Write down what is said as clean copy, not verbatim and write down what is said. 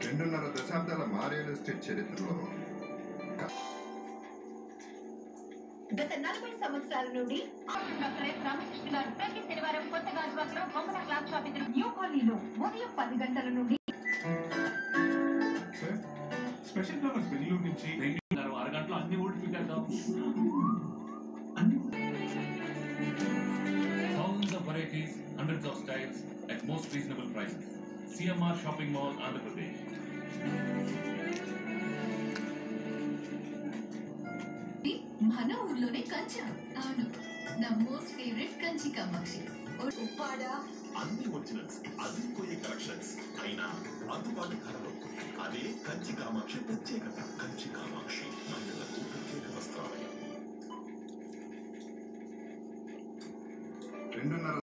రెండున్నర దశాబ్దాల మా రియల్ ఎస్టేట్ చరిత్రలో గత 40 సంవత్సరాల నుండి డాక్టర్ ఎస్ రామకృష్ణ గారు ప్రతి శనివారం కొత్త గాజువాకలో బొమ్మల క్లాత్ షాప్ ఎదురు న్యూ కాలనీలో ఉదయం 10 గంటల నుండి స్పెషల్ ఫ్లవర్స్ బెంగళూరు నుంచి అరగంటలో అన్ని ఊళ్ళు చూపేద్దాం. Thousands of varieties, hundreds of styles at most reasonable prices. CMR Shopping Mall, Andhra Pradesh. మన ఊర్లోనే కంచి. అవును, నా మోస్ట్ ఫేవరెట్ కంచి కామాక్షి. ఉప్పాడ అన్ని ఒరిజినల్స్, అదిరిపోయే కలెక్షన్స్ అయినా అందుబాటు ధరలో. అదే కంచి కామాక్షి ప్రత్యేకత. కంచి కామాక్షి మహిళలకు ప్రత్యేక వస్త్రాలయం. రెండున్నర